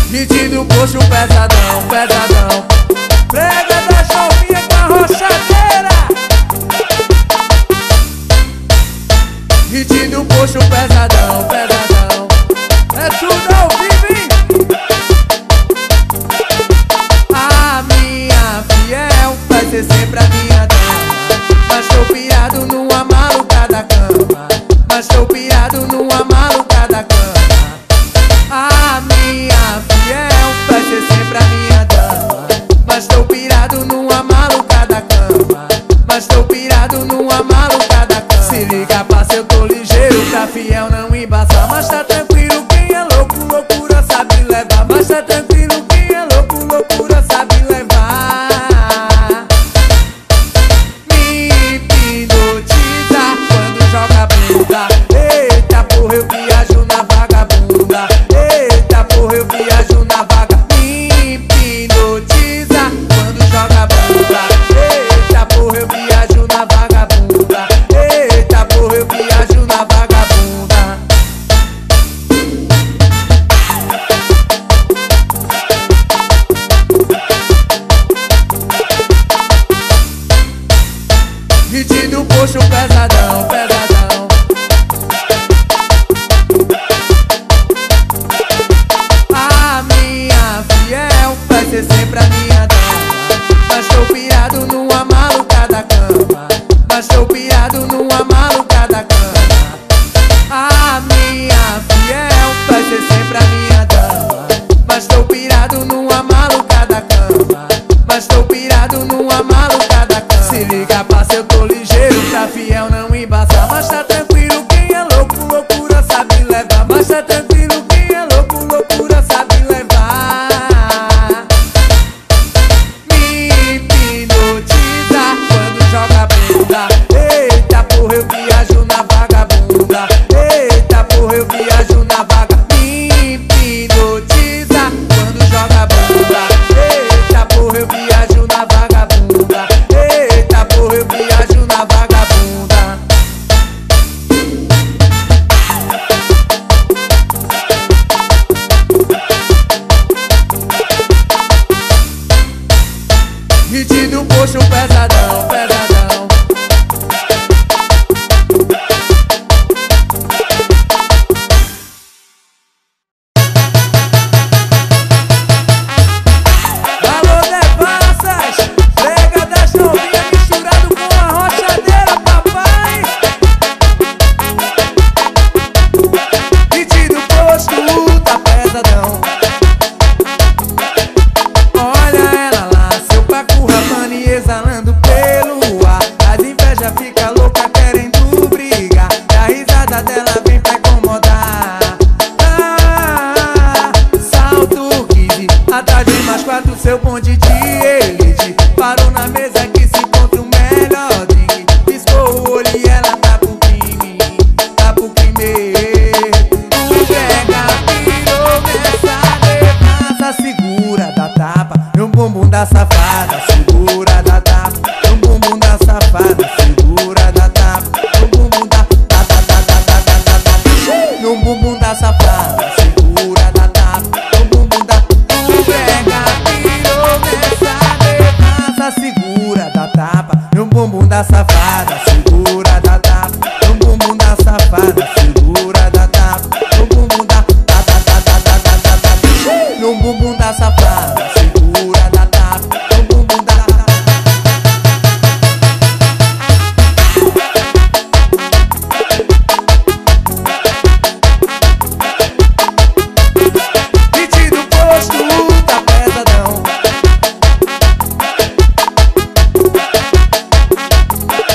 Metido poxo pesadão, pesadão. Prega da chovinha com a rochadeira. Metido poxo pesadão, pesadão. É tudo ao vivo, hein? A minha fiel vai ser sempre a minha dama. Mas tô pirado numa malucada cama. Mas tô pirado numa malucada cama. A minha fiel vai ser sempre a minha dama. Mas tô pirado numa malucada cama. Mas tô pirado numa malucada cama. Se liga, passa, eu tô ligeiro pra fiel não embaçar. Mas tá tranquilo, quem é louco, loucura sabe levar. Mas tá tranquilo, quem é louco, loucura sabe levar. Me hipnotiza quando joga bunda. Eita porra, eu viajo na vagabunda. Eita porra, eu viajo na vaga. Me hipnotiza quando joga bunda. Eita porra, eu viajo na vagabunda. Eita porra, eu viajo na vagabunda. Metido poxo pesadão, pesadão. A minha fiel vai ser sempre a minha dama. Mas tô pirado numa malucada cama. Mas tô pirado numa malucada cama. A minha fiel vai ser sempre a minha dama. Mas tô pirado numa malucada cama. Mas tô pirado numa malucada cama. Se liga, passa, eu tô ligeiro pra fiel não embaçar. Mas tá tranquilo, quem é louco, loucura sabe levar. Mas tá tranquilo, quem é louco, loucura sabe levar. Me hipnotiza quando joga bunda. Eita porra, eu viajo na vagabunda. Eita porra, eu viajo na vaga. Me hipnotiza quando joga bunda. Eita porra, eu viajo na vagabunda. Eita porra, eu viajo na vagabunda. Metido poxo pesadão, pesadão. Alô, devassas, prega das novinhas misturado com a rochadeira, papai. Metido poxo, tá pesadão. Olha ela lá, seu pacu rapando e exalando pelo ar. As invejas fica louca querendo brigar. E a risada dela vem pra incomodar. Salto kid, atrás vem mais quatro, seu bonde de elite. Parou na mesa que se encontra o melhor drink. Piscou o olho e ela tá pro crime. Tá pro crime. Tu pega, pirou nessa devassa. Segura da tapa, no bumbum da safada. Segura da tapa, no bumbum da safada. Segura da tapa, no bumbum da no bumbum da safada. Segura da tapa, no bumbum da. Tu pega, pirou nessa devassa. Segura da tapa, no bumbum da safada. Segura da tapa, no bumbum da safada. Segura da tapa, no bumbum da no bumbum da safada. Segura da tapa, no bumbum da. Metido posto, tá pesadão.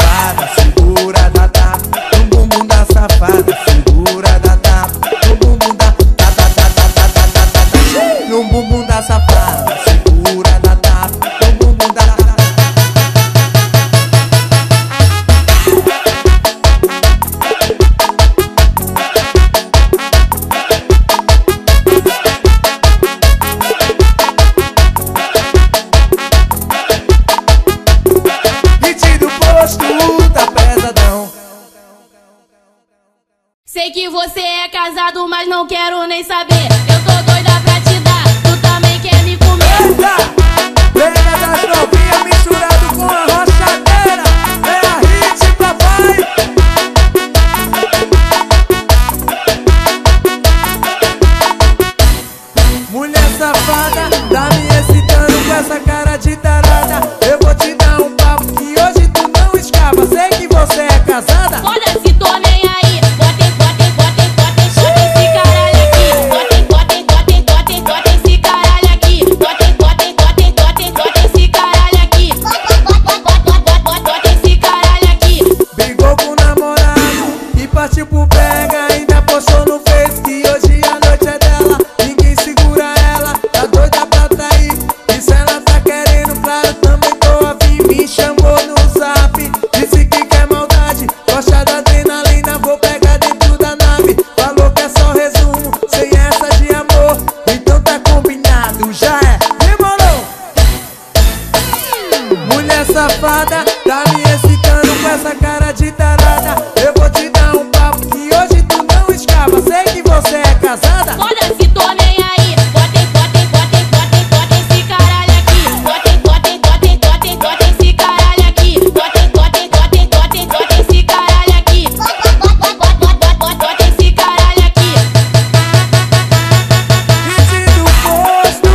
safada, segura da tapa. No bumbum da safada, segura da tapa. No bumbum da ta ta ta ta ta ta ta ta ta. No bumbum da safada, segura da tapa. No bumbum da Sei que você é casado, mas não quero nem saber. Eu tô doida pra te dar, tu também quer me comer. Eita! Pega das novinhas misturado com a rochadeira. É a hit, papai. Mulher safada, tá me excitando com essa cara de tarada. Eu vou te dar um papo que hoje tu não escapa. Sei que você é casada. Foda-se, tô nem aí. Bota esse caralho aqui. Bota esse caralho aqui. Bota esse caralho aqui. Bota esse caralho aqui. Brigou com o namorado e partiu pro pega. Ainda postou no Face que hoje a noite é dela. Ninguém segura ela, tá doida pra trair. E se ela tá querendo, claro, também tô afim. Me chamou no zap, disse que quer maldade. Gosta da adrenalina, vou pegar dentro da nave. Falou que é só resumo, sem essa de amor. Então tá combinado, já é, demorou. Mulher safada, tá me excitando com essa cara de tarada. Eu vou te dar um papo que hoje tu não escapa. Sei que você é casada. Foda-se, tô nem aí. Bota esse caralho aqui. Bota esse caralho aqui. Bota esse caralho aqui. Bota esse caralho aqui. Hit do posto.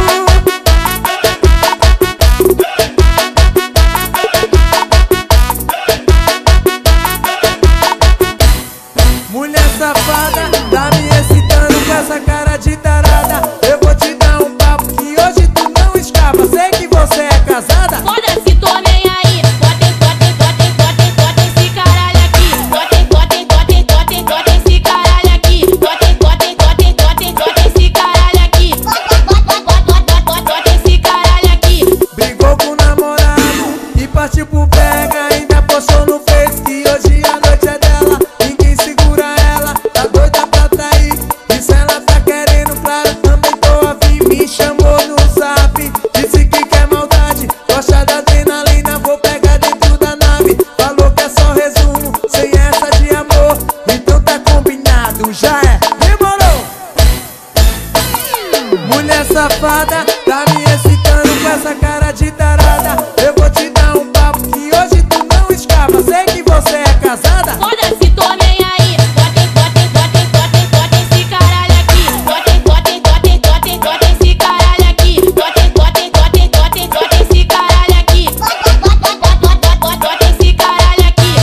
Mulher safada, tá me excitando com essa cara de tarada. Eu vou te dar um papo que hoje tu não escapa. Sei que você é casada. Foda-se, tô nem aí. Bota esse caralho aqui. Bota esse caralho aqui. Bota esse caralho aqui. Bota esse caralho aqui. Brigou com o namorado e partiu pro pega. Ainda postou no Face que hoje a noite é dela. Ninguém segura ela, tá doida pra trair. E se ela tá querendo, claro, também tô afim. Me chamou no zap, disse que quer maldade. Gosta da adrenalina, vou pegar dentro da nave. Falou que é só resumo, sem essa de amor. Então tá combinado, já é, demorou. Mulher safada, tá me excitando com essa cara de tarada. Eu vou te dar um papo que hoje tu não escapa. Sei que você é casada. Foda-se, tô nem aí. Bota esse caralho aqui. Bota esse caralho aqui. Bota esse caralho aqui. Bota esse caralho aqui.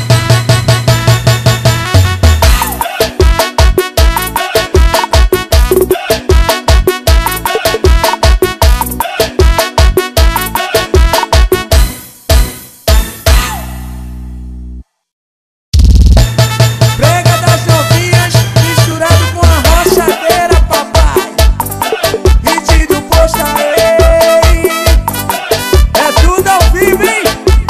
Brega das novinhas, misturado com a rochadeira, papai. Hit do posto, aê. É tudo ao vivo, hein?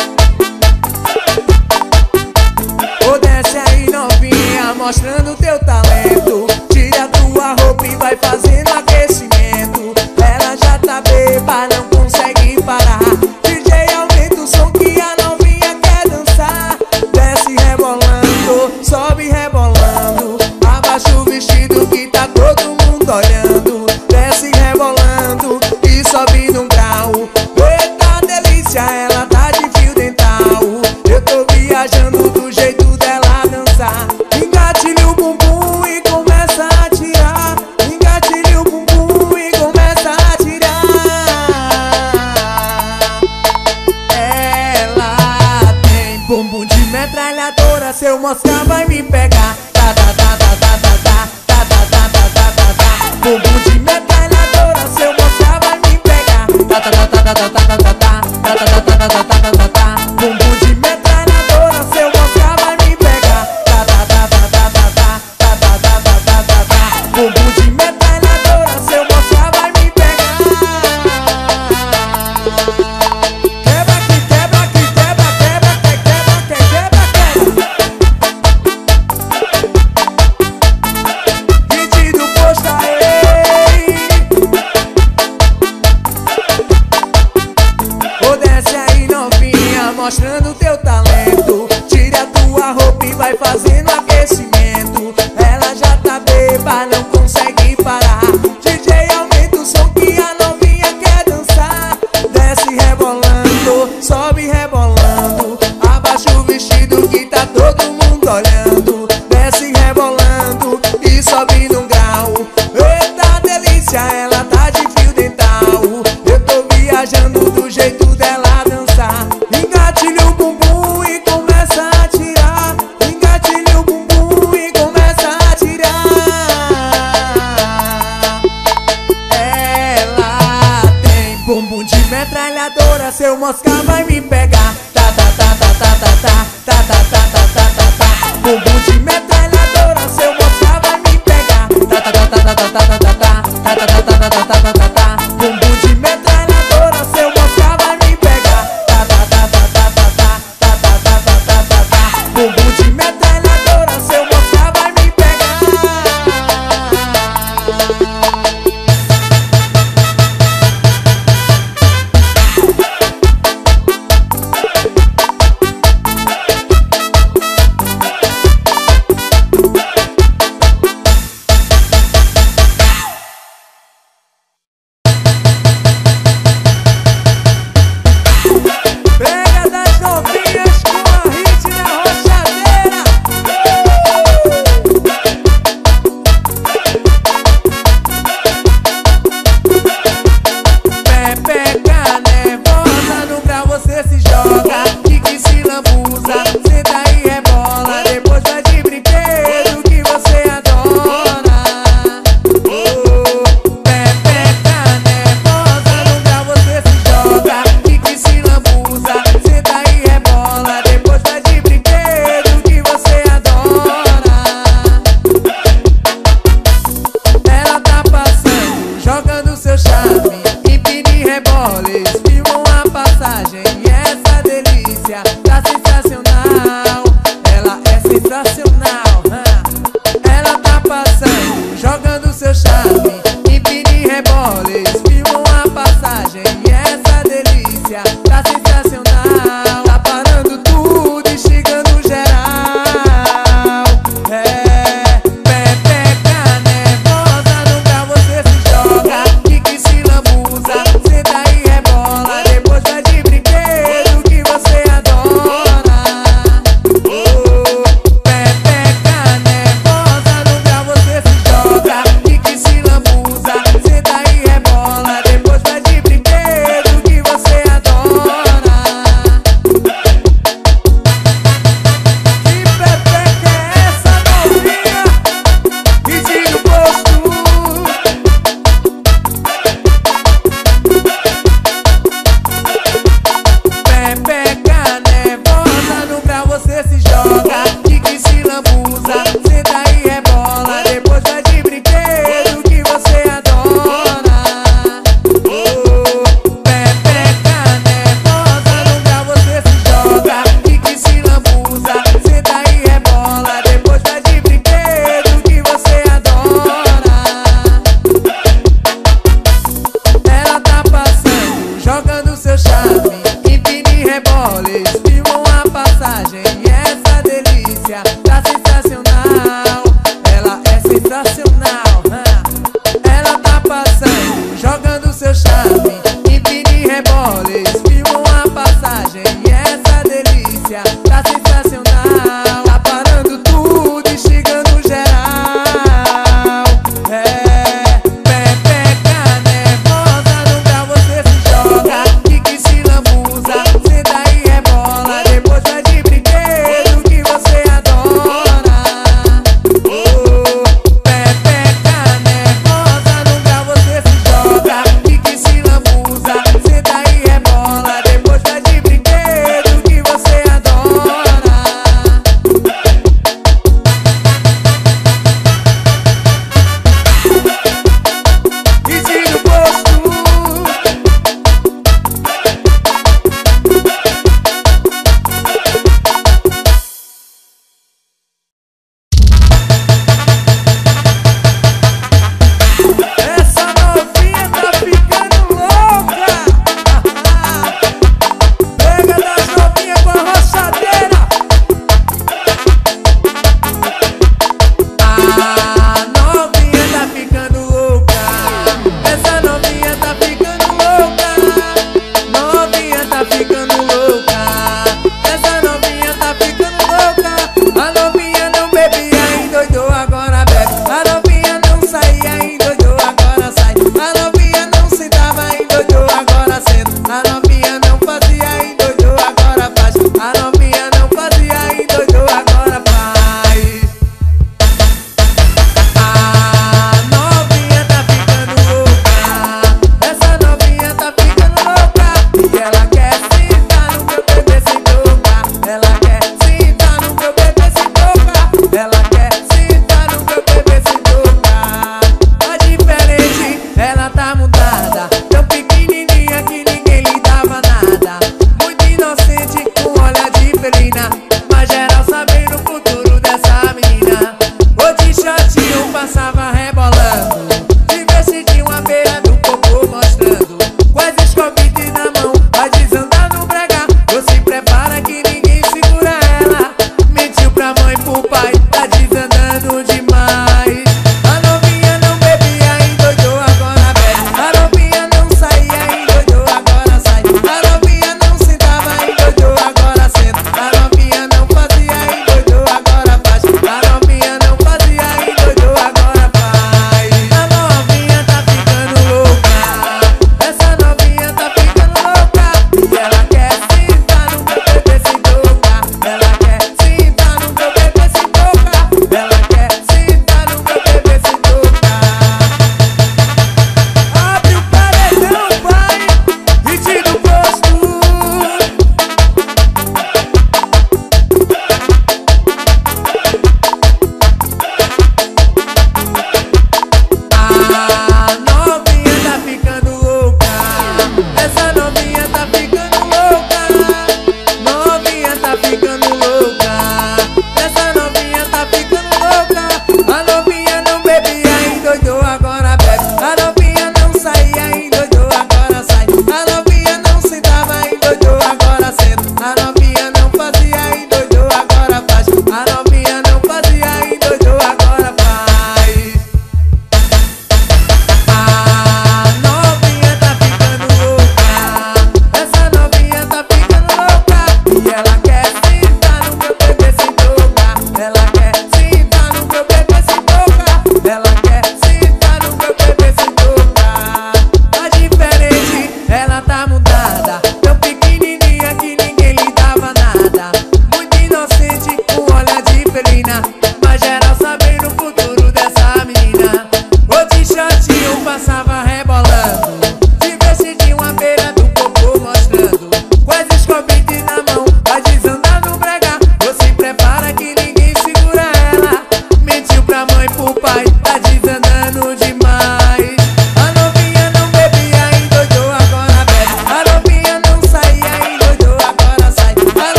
Ô, desce aí, novinha, mostrando teu talento. Tira tua roupa e vai fazendo aquecimento. Ela já tá bêbada, não consegue parar. DJ, aumenta o som que a novinha quer dançar. Desce rebolando, sobe rebolando. Abaixa o vestido que tá todo mundo olhando. Desce rebolando e sobe num grau. Eita delícia, ela tá de fio dental. Eu tô viajando do jeito dela dançar. Engatilha o bumbum e começa a tirar. Engatilha o bumbum e começa a tirar. Ela tem bumbum de metralhadora. Se eu mostrar vai me pegar. Tá, tá, tá, tá, tá, tá, tá. Tá, tá, tá, tá, tá, tá, tá. Bumbum de metralhadora. Se eu mostrar vai me pegar. Tá, tá, tá, tá, tá, tá, tá, tá, tá. Tá, tá, tá, tá, tá, tá, tá, tá, tá. Bumbum de metralhadora. seu mosca vai me pegar. Tá, tá, tá, tá, tá, tá, tá, tá, tá, tá, tá, tá, tá, tá. Bumbum de metralhadora, seu mosca vai me pegar. Tá, tá, tá, tá, tá, tá, tá, tá, tá, tá, tá, tá, tá, tá, tá, tá, tá, tá. Bumbum de metralhadora, seu mosca vai me pegar. Tá, tá, tá, tá, tá, tá, tá, tá, tá, tá, tá, tá, tá, tá. Bumbum de metralhadora, seu mosca vai me pegar.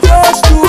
posto.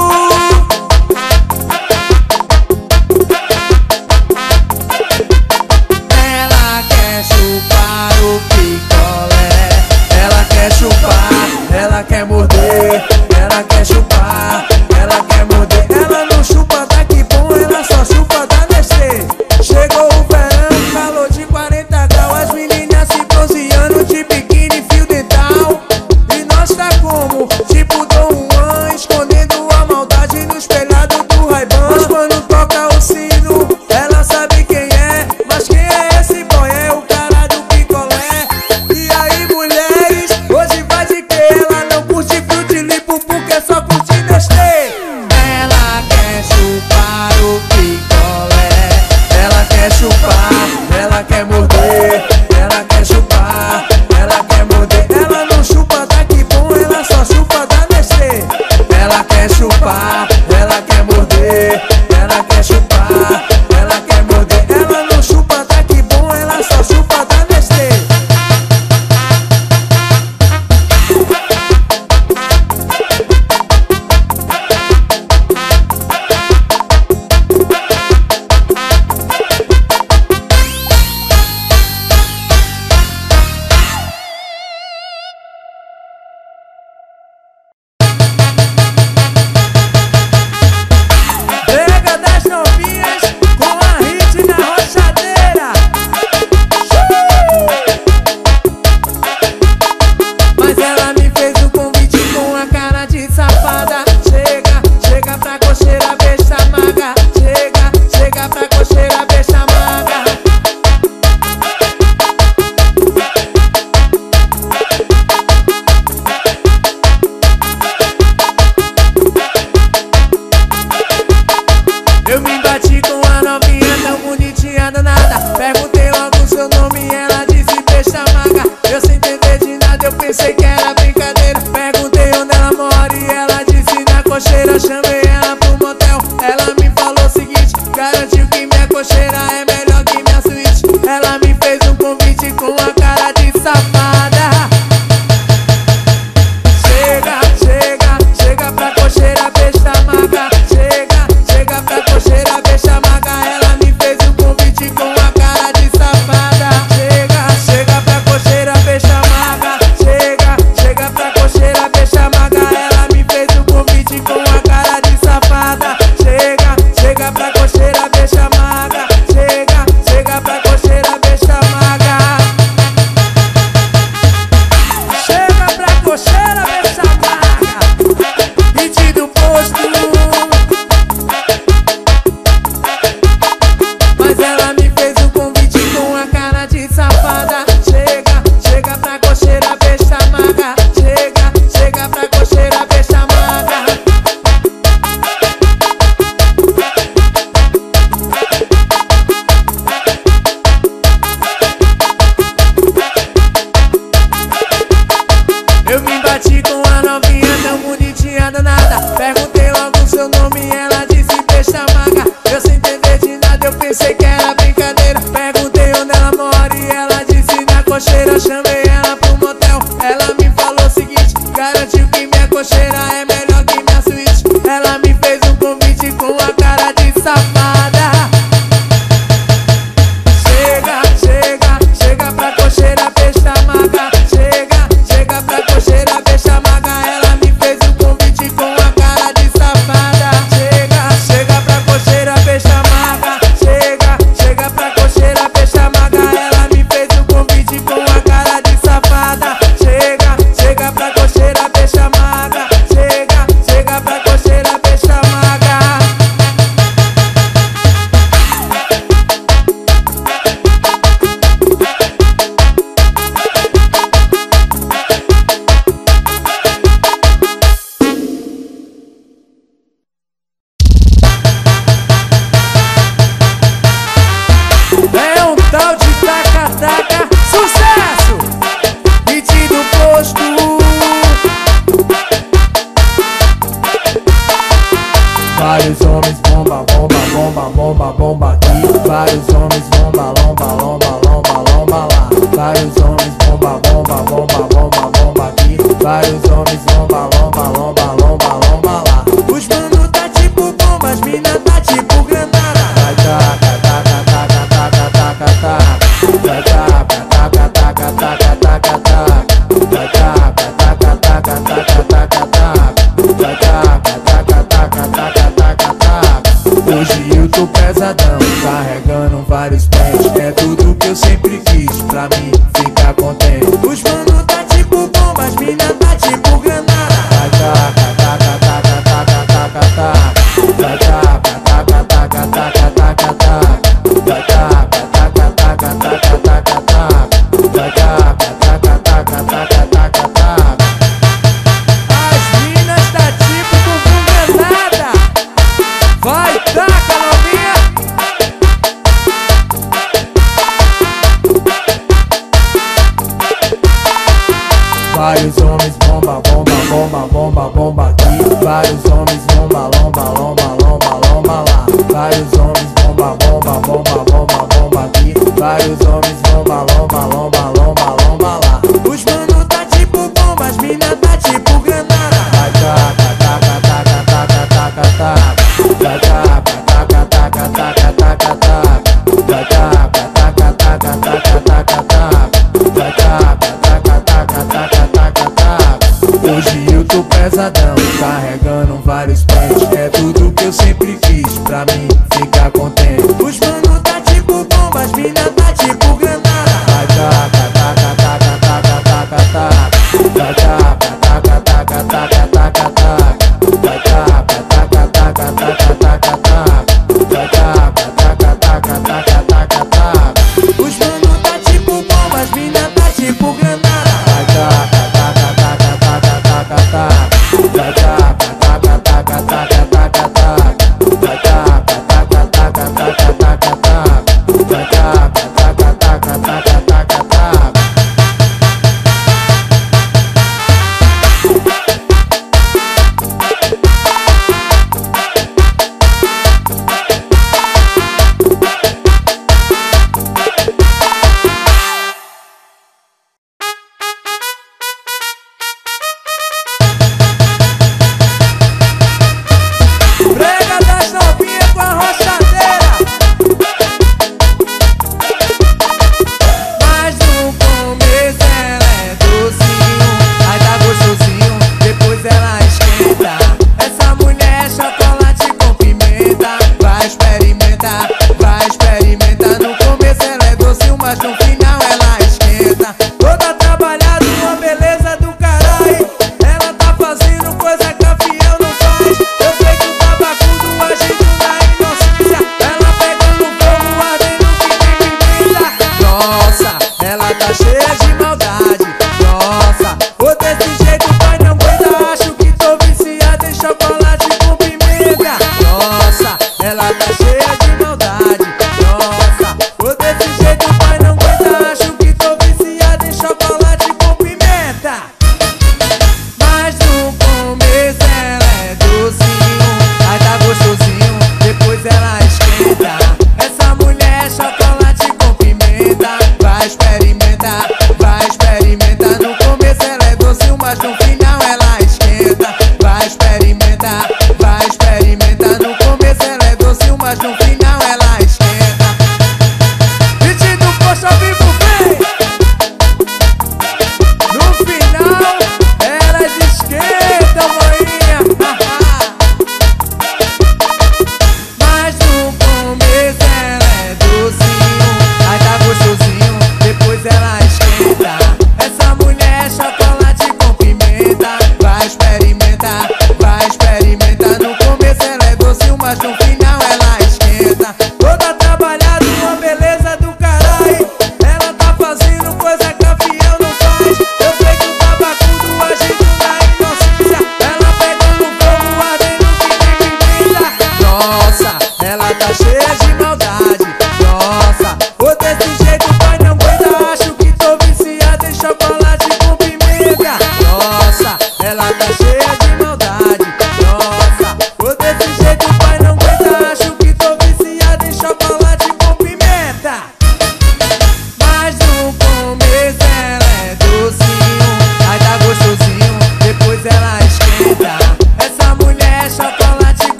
Ela quer chupar o picolé, ela quer chupar, ela quer morder, ela quer chupar, ela quer morder. Ela não chupa da que bom, ela só chupa da Nestlé. Chegou o verão, calor de 40 graus, as meninas se bronzeando de biquíni, fio dental. E nós tá como? Tipo Dom Juan, escondendo a maldade no espelhado do Ray-Ban. Mas quando toca o sino, ela sabe quem é. Mas quem é esse boy? É o cara do picolé. E aí, mulheres, hoje vai de que? Ela não curte Fruit Limpo porque só curte Nestlé. Ela quer chupar o picolé, ela quer chupar, ela quer morder, ela quer chupar, ela quer morder. Ela não chupa da que bom, ela só chupa da Nestlé. Ela quer chupar, ela quer morder, ela quer chupar, ela quer morder. Ela não chupa da que bom, ela só chupa da Nestlé. Brega das novinhas com a hit na rochadeira. Mas ela me fez um convite com a cara de safada. Chega, chega pra cocheira, besta maga. Chega, chega pra cocheira, besta maga. Eu me bati com a novinha tão bonitinha danada. Perguntei logo o seu nome, ela disse besta maga. Eu sem entender de nada, eu pensei que era brincadeira. Perguntei onde ela mora e ela disse na cocheira. Chamei ela pro motel, ela me falou o seguinte: garantiu que minha cocheira é melhor que minha suíte. Ela me fez um convite com a cara de safada. Chega, chega, chega pra cocheira, besta maga. Chega, chega pra cocheira, besta maga. Ela me fez um convite com a cara de safada. Chega, chega pra cocheira, besta maga. Chega, chega pra cocheira, besta maga. Ela me fez um convite com a cara de safada. Chega, chega pra cocheira, besta maga. Chega, chega pra cocheira, besta maga. Chega pra cocheira, besta maga. Hit do posto. Mas ela me fez um convite com a cara de safada. Chega, chega pra cocheira, besta maga. Chega, chega pra cocheira, besta maga. Eu me bati com a novinha tão bonitinha danada. Perguntei logo o seu nome, ela disse besta maga. Eu sem entender de nada, eu pensei que era brincadeira. Perguntei onde ela mora e ela disse na cocheira. Chamei ela pro motel, ela me falou o seguinte: garantiu que minha cocheira é melhor que minha suíte. Ela me fez um convite com a cara de safada. Chega, chega, chega pra cocheira, besta maga. Chega, chega pra cocheira, besta maga. Ela me fez um convite com a cara de safada. Chega, chega pra cocheira, besta maga. Chega, chega pra cocheira, besta maga. Ela me fez um convite com a cara de safada. Chega, chega pra cocheira, besta maga. Chega, chega pra cocheira, besta maga. É um tal de taca-taca, sucesso! Hit do posto. Vários homens bomba, bomba, bomba, bomba, bomba aqui. Vários homens bomba, lomba, lomba, lomba, lomba lá. Vários homens bomba, bomba, bomba, bomba, bomba aqui. Vários homens bomba, lomba, lomba, lomba, lomba tô pesadão, carregando vários pentes. É tudo que eu sempre quis, pra mim ficar contente. Os mano tá tipo bomba, as mina tá tipo granada. Vai taca, taca, taca, taca, taca, taca. Vai taca, taca, taca, taca, taca, taca. Vai taca, taca, taca, taca, taca, taca. Vai taca, taca, taca, taca, taca, taca. As minas tá tipo com granada. Vai, taca, novinha. Vários homens bomba, bomba, bomba, bomba, bomba aqui. Vários homens bomba, lomba, lomba, lomba, lomba lá. Vários homens bomba, bomba, bomba, bomba, bomba aqui. Vários homens bomba, lomba, lomba, lomba, lomba lá. Os mano tá tipo bomba, as mina tá tipo granada. Vai taca, taca, taca, taca, taca, taca. Vai taca, taca, taca, taca, taca, taca. Vai taca, taca, taca, taca, taca, taca. Vai taca, taca, taca, taca, taca, taca. Hoje eu tô pesadão, carregando vários pentes. É tudo que eu sempre quis, pra mim ficar contente. Os mano tá tipo bomba, as mina tá tipo granada. Vai taca, taca, taca, taca, taca, taca. Vai taca, taca, taca, taca, taca, taca. Vai taca, taca, taca, taca, taca, taca. Vai taca, taca, taca, taca, taca, taca. Os mano tá tipo bomba, as mina tá tipo granada. Vai taca, taca, taca, taca, taca, taca. Vai taca, taca, taca, taca, taca, taca. Vai taca, taca, taca,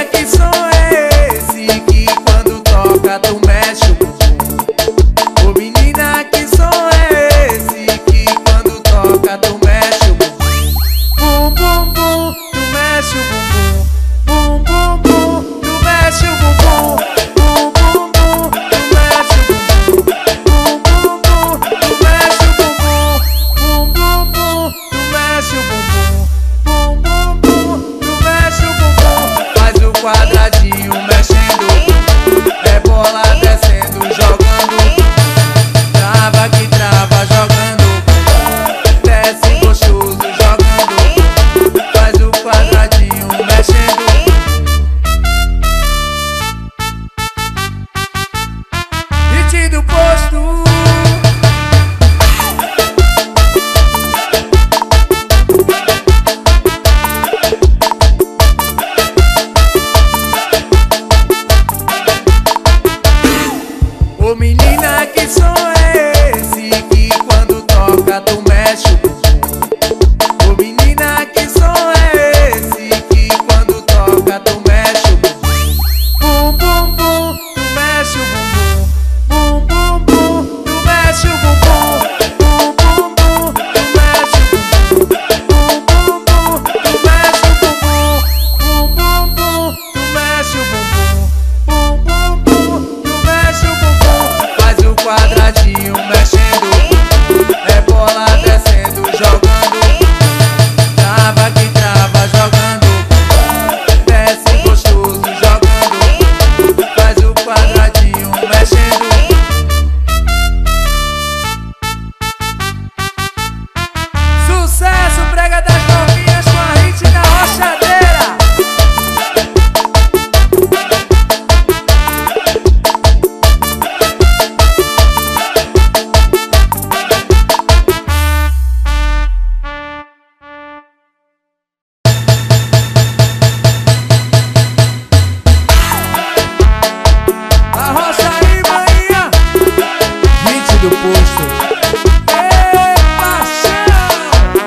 que som é esse que quando toca tu mexe o bumbum? Ô menina, que som é esse que quando toca tu mexe o bumbum? Bum, bum, bum, tu mexe o bumbum. Bum, bum, bum, tu mexe o bumbum. Bum, bum, bum, tu mexe o bumbum. Bum, bum, bum, tu mexe o bumbum. Bum, bum, bum, tu mexe o bumbum. Bum, bum, bum, tu mexe o bumbum. Faz o quadradinho mexendo, é bola descendo, jogando. Trava que trava, jogando. Desce gostoso, jogando. Faz o quadradinho mexendo. Hit do posto. Ô menina, que som é esse que quando toca tu mexe o bumbum? Ô menina, que som é esse que quando toca tu mexe o bumbum? Bum, bum, bum, tu mexe o bumbum. Bum, bum, bum, tu mexe o bumbum. Bum, bum, bum, tu mexe o bumbum. Bum, bum, bum, tu mexe o bumbum. Bum, bum, bum, tu mexe o bumbum. Bum, bum, bum, tu mexe o bumbum. Faz o quadradinho mexendo, é bola descendo, jogando. Trava que trava, jogando. Desce gostoso, jogando. Faz o quadradinho mexendo. Sucesso, brega das novinhas com a hit da rochadeira. Arrocha aí, maninha. Hit do posto. Ei, paixão!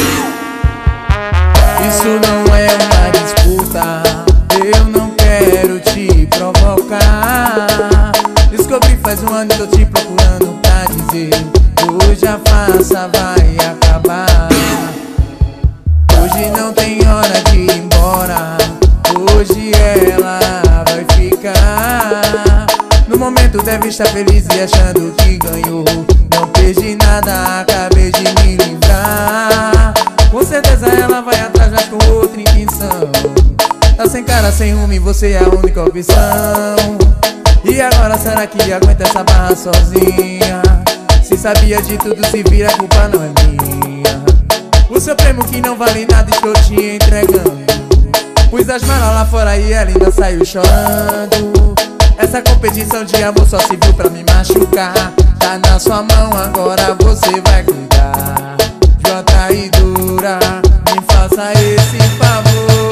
Isso não é uma disputa, eu não quero te provocar. Descobri faz um ano, tô te procurando pra dizer: hoje a farsa vai acabar. Hoje não tem hora de ir embora, hoje ela vai ficar. No momento deve estar feliz e achando que ganhou. Não perdi nada, acabei de me livrar. Com certeza ela vai atrás, mas com outra intenção. Tá sem cara, sem rumo e você é a única opção. E agora será que aguenta essa barra sozinha? Se sabia de tudo, se vira, a culpa não é minha. O seu prêmio que não vale nada estou te entregando. Pus as malas lá fora e ela ainda saiu chorando. Essa competição de amor só se viu pra me machucar. Tá na sua mão, agora você vai cuidar. De uma traidora, me faça esse favor.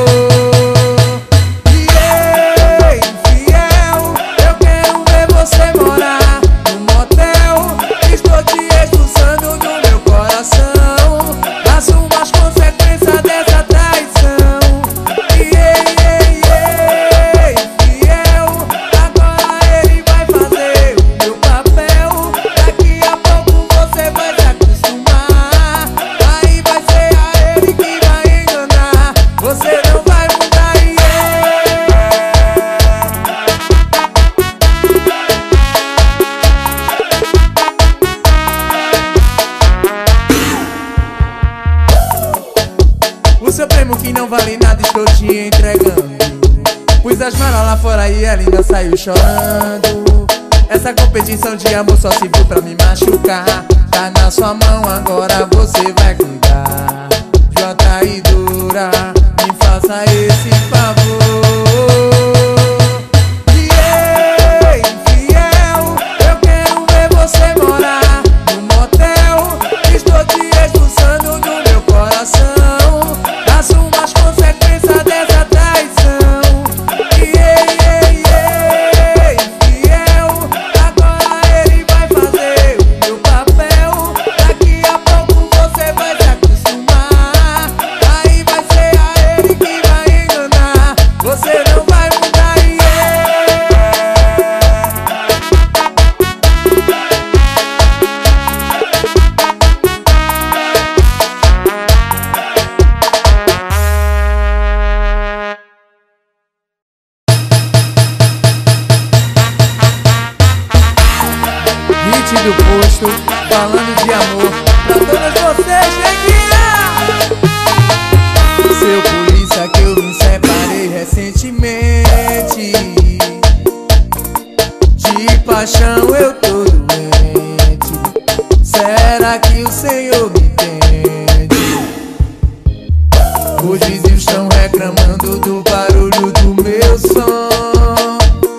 E infiel, eu quero ver você morar no motel. Estou te expulsando do meu coração. Assuma as consequências dessa traição. Infiel, agora ele vai fazer o meu papel. Daqui a pouco você vai se acostumar. Aí vai ser a ele que vai enganar. Você não vai mudar, O seu prêmio que não vale nada estou te entregando. Pus as malas lá fora e ela ainda saiu chorando. Essa competição de amor só se viu pra me machucar. Tá na sua mão, agora você vai cuidar. De uma traidora, me faça esse favor. Infiel, eu quero ver você morar no motel. Estou te expulsando do meu coração. Assuma as consequências dessa traição. Infiel, agora ele vai fazer o meu papel. Daqui a pouco você vai se acostumar. Aí vai ser a ele que vai enganar. do posto, falando de amor pra todas vocês, neguinha. Seu polícia que eu me separei recentemente. De paixão eu tô doente. Será que o Senhor me entende? Os vizinhos estão reclamando do barulho do meu som,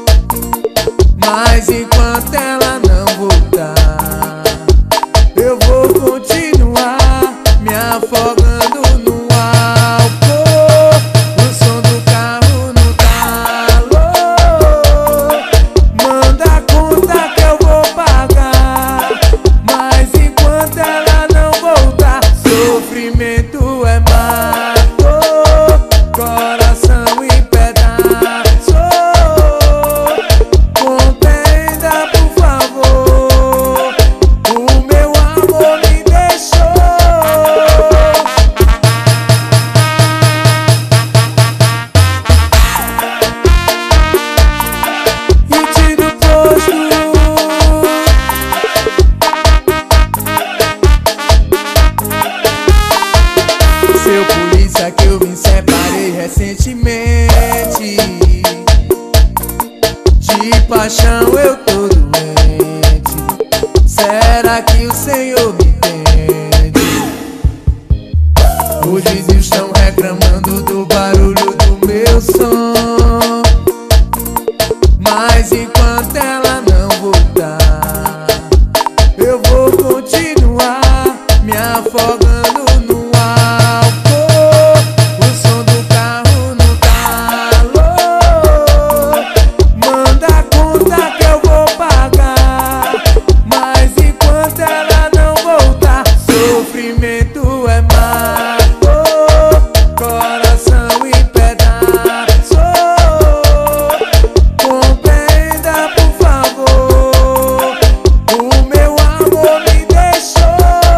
mas enquanto ela não voltar, eu vou continuar me afogando no álcool. O som do carro no talo, manda a conta que eu vou pagar, mas enquanto ela não voltar, sofrimento é mato, coração em pedaço. Compreenda, por favor, o meu amor me deixou. Hit do posto. Seu polícia que eu me separei recentemente. De paixão eu tô doente. Será que o Senhor me entende? Os vizinhos estão reclamando do barulho do meu som, mas enquanto ela não voltar, eu vou continuar me afogando no álcool. O som do carro no talo, manda a conta que eu vou pagar, mas enquanto ela não voltar, sofrimento é mato, coração em pedaço. Compreenda, por favor, o meu amor me deixou.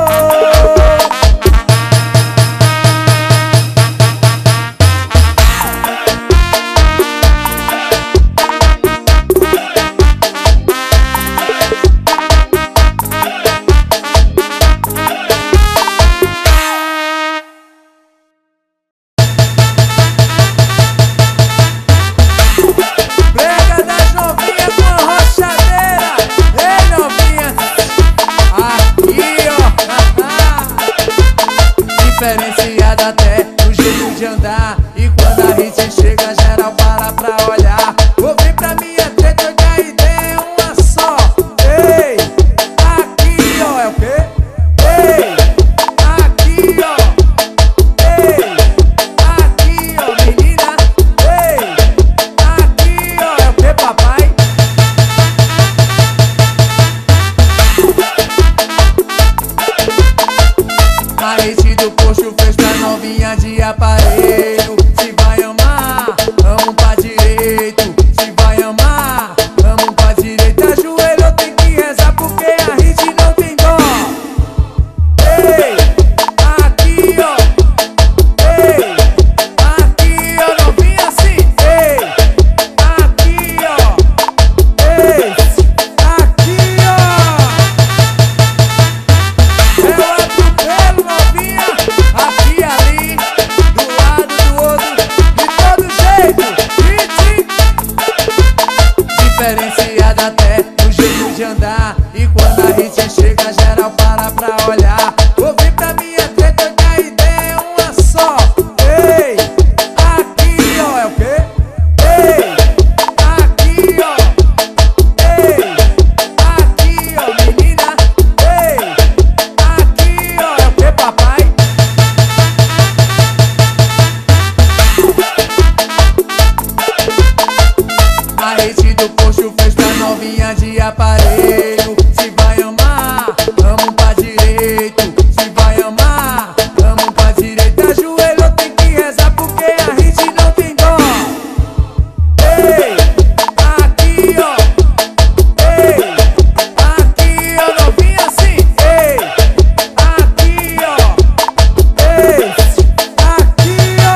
Brega das novinhas com a rochadeira. Ei, novinha, aqui ó, diferenciada até no jeito de andar. E quando a gente chega, geral para pra olhar. Vou vir pra minha treta, eu a ideia é uma só. Ei, aqui ó, é o quê? Ei, aqui ó. Ei, aqui ó, menina. Ei, aqui ó, é o quê, papai? A rede do posto fez pra novinha de aparelho. Se vai amar, vamos pra direito. Se vai amar, vamos pra direita. Ajoelho, tem que rezar porque a rede não tem dó. Ei, aqui ó. Ei, aqui ó, novinha assim. Ei, aqui ó. Ei, aqui ó. É o atropelo, novinha. Aqui, ali, do lado do outro, de todo jeito. Diferenciada até no jeito de andar. E quando a gente chega, geral para pra olhar. Vou vir pra minha treta, eu a ideia é uma só. Ei, aqui ó, é o quê? Ei, aqui ó. Ei, aqui ó, menina. Ei, aqui ó, é o quê, papai? A rede do posto fez pra novinha de aparelho. Se vai amar, vamos pra direito. Se vai amar, vamos pra direita. Ajoelho, tem que rezar porque a rede não tem dó. Ei, aqui ó. Ei, aqui ó, novinha assim. Ei, aqui ó. Ei, aqui ó.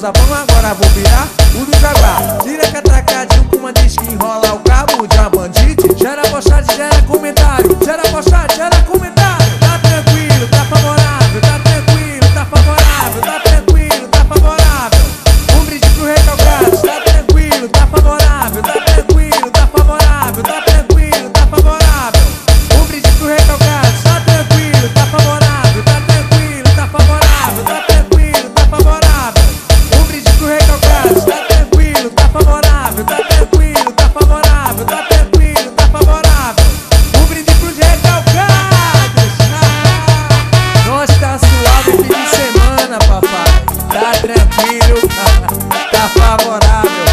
Zapão, agora vou virar o do Jaguar. Tira catracadinho com uma disca, enrola o cabo de uma bandite. Gera postagem, gera comentário, gera postagem, gera comentário. Tá tranquilo, tá favorável, tá tranquilo, tá favorável, tá tranquilo, tá favorável. Um brinde pro Recalcados, tá tranquilo, tá favorável, tá tranquilo, tá favorável, tá tranquilo, tá favorável. Um brinde pro Recalcados, tá tranquilo, tá favorável, tá tranquilo, tá favorável, tá tranquilo, tá favorável. Um brinde pro Recalcados, tá tranquilo, tá favorável, tá tranquilo, tá favorável, tá tranquilo, tá favorável. Um brinde pros Recalcados. Nós tá suave fim de semana, papai. Tá tranquilo, tá favorável.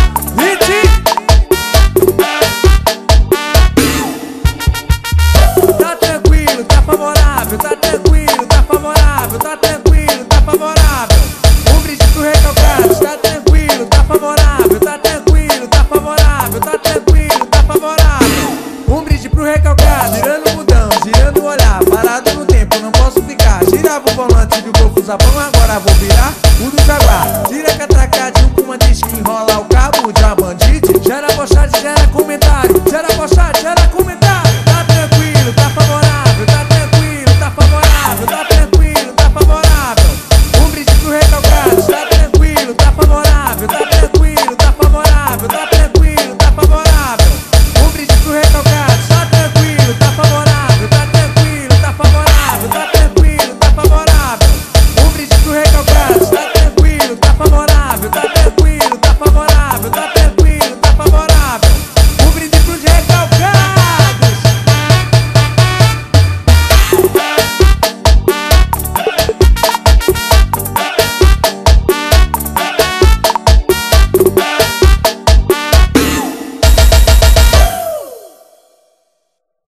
Tá tranquilo, tá favorável, tá tranquilo, tá favorável, tá tranquilo, tá favorável. Um brinde pro Recalcados, tá tranquilo, tá favorável, tá tranquilo, tá favorável, tá tranquilo, tá favorável. Um brinde pro Recalcado, girando o mudão, girando o olhar, parado no tempo, não posso ficar. Girava o volante do Golfo Zapão, agora vou virar o do Jaguar. Tira catracadinho com uma disca, enrola o cabo de uma bandite. Gera postagem.